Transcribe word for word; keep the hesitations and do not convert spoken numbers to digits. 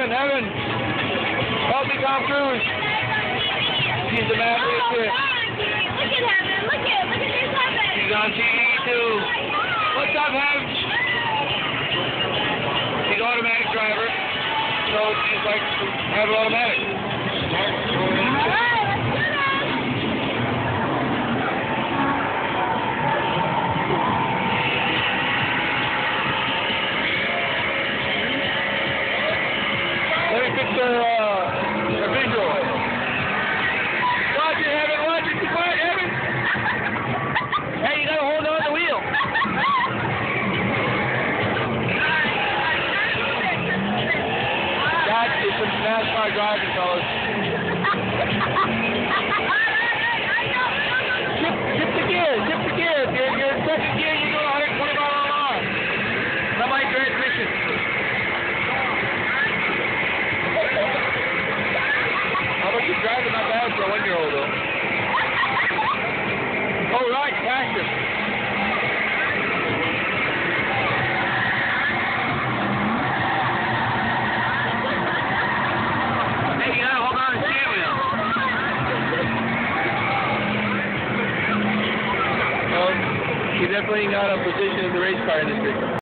Heaven, Heaven. Help me, Tom Cruise. She's the man for the kid. Look at Heaven. Look at, look at this Heaven. She's on T V too. What's up, Heaven? She's automatic driver, so she's like have an automatic. Let me fix her, uh, her visual. Watch it, Heaven, watch it. Be quiet, Heaven. Hey, you gotta hold on to the wheel. That is some NASCAR driving, fellas. Shift, shift the gear, shift the gear. If you're, you're in second gear, you're going one hundred twenty miles an hour. Not my transmission. How about you driving not bad for a one-year-old, though? Oh, right, passed him. Hey, you gotta hold on to the steering wheel. Well, he definitely got a position in the race car industry.